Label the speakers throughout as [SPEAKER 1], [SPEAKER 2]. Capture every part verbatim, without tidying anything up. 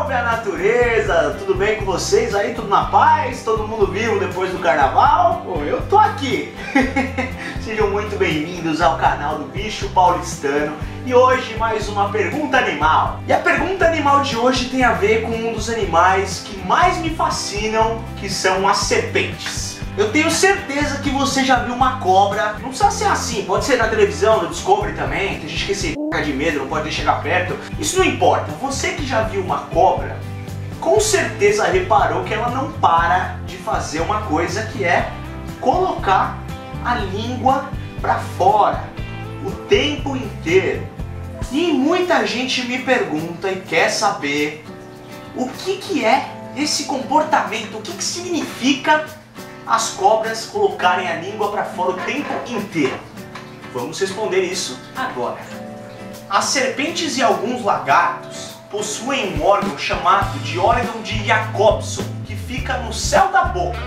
[SPEAKER 1] Salve a natureza! Tudo bem com vocês aí? Tudo na paz? Todo mundo vivo depois do carnaval? Bom, eu tô aqui! Sejam muito bem-vindos ao canal do Bicho Paulistano e hoje mais uma pergunta animal. E a pergunta animal de hoje tem a ver com um dos animais que mais me fascinam, que são as serpentes. Eu tenho certeza que você já viu uma cobra, não precisa ser assim, pode ser na televisão, no Discovery também, tem gente que se c*** de medo, não pode nem chegar perto. Isso não importa, você que já viu uma cobra, com certeza reparou que ela não para de fazer uma coisa que é colocar a língua pra fora, o tempo inteiro. E muita gente me pergunta e quer saber o que que é esse comportamento, o que que significa as cobras colocarem a língua para fora o tempo inteiro. Vamos responder isso agora. As serpentes e alguns lagartos possuem um órgão chamado de órgão de Jacobson, que fica no céu da boca.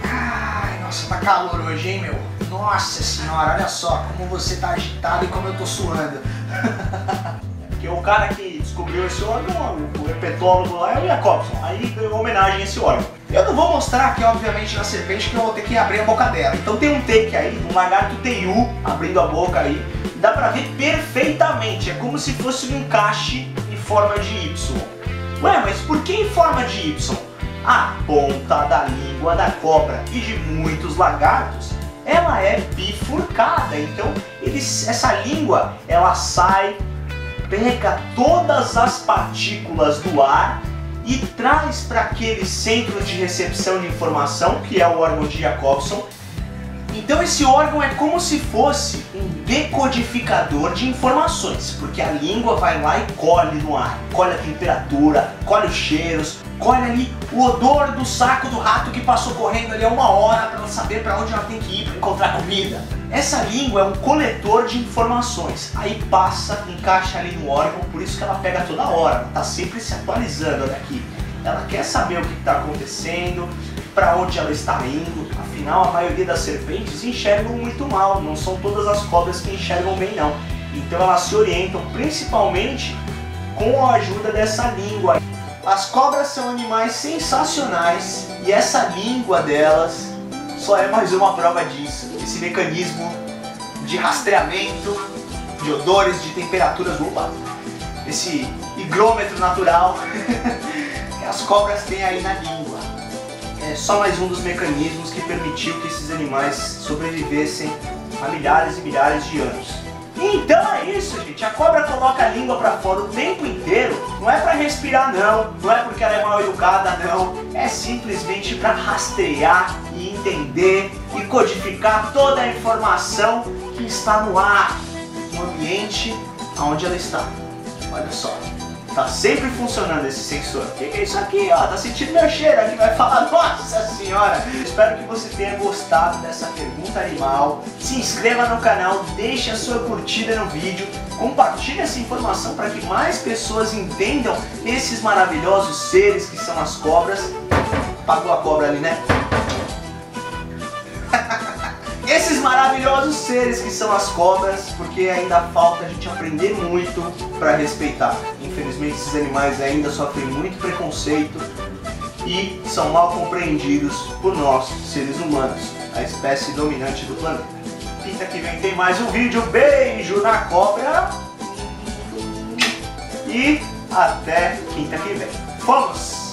[SPEAKER 1] Ai, nossa, tá calor hoje, hein, meu? Nossa senhora, olha só como você tá agitado e como eu tô suando. Porque o cara que descobriu esse órgão, o herpetólogo lá, é o Jacobson. Aí deu homenagem a esse órgão. Eu não vou mostrar aqui, obviamente, na serpente, que eu vou ter que abrir a boca dela. Então tem um take aí, um lagarto teiu abrindo a boca aí. E dá pra ver perfeitamente, é como se fosse um encaixe em forma de Y. Ué, mas por que em forma de Y? A ponta da língua da cobra e de muitos lagartos, ela é bifurcada. Então eles, essa língua, ela sai, pega todas as partículas do ar e traz para aquele centro de recepção de informação, que é o órgão de Jacobson. Então esse órgão é como se fosse um decodificador de informações, porque a língua vai lá e colhe no ar, colhe a temperatura, colhe os cheiros, colhe ali o odor do saco do rato que passou correndo ali há uma hora para ela saber para onde ela tem que ir para encontrar comida. Essa língua é um coletor de informações, aí passa, encaixa ali no órgão, por isso que ela pega toda hora, ela está sempre se atualizando, olha aqui. Ela quer saber o que está acontecendo, para onde ela está indo, afinal a maioria das serpentes enxergam muito mal, não são todas as cobras que enxergam bem não. Então elas se orientam principalmente com a ajuda dessa língua. As cobras são animais sensacionais e essa língua delas só é mais uma prova disso. Esse mecanismo de rastreamento de odores, de temperaturas, opa, esse higrômetro natural que as cobras têm aí na língua. É só mais um dos mecanismos que permitiu que esses animais sobrevivessem há milhares e milhares de anos. Então é isso, gente. A cobra coloca a língua pra fora o tempo inteiro. Não é pra respirar, não. Não é porque ela é mal educada, não. É simplesmente pra rastrear e entender e codificar toda a informação que está no ar, no ambiente onde ela está. Olha só. Tá sempre funcionando esse sensor. O que é isso aqui, ó? Tá sentindo meu cheiro aqui, vai falar, nossa senhora! Espero que você tenha gostado dessa pergunta animal. Se inscreva no canal, deixe a sua curtida no vídeo, compartilhe essa informação para que mais pessoas entendam esses maravilhosos seres que são as cobras. Pagou a cobra ali, né? Esses maravilhosos seres que são as cobras, porque ainda falta a gente aprender muito para respeitar. Infelizmente esses animais ainda sofrem muito preconceito e são mal compreendidos por nós, seres humanos, a espécie dominante do planeta. Quinta que vem tem mais um vídeo, beijo na cobra e até quinta que vem. Vamos!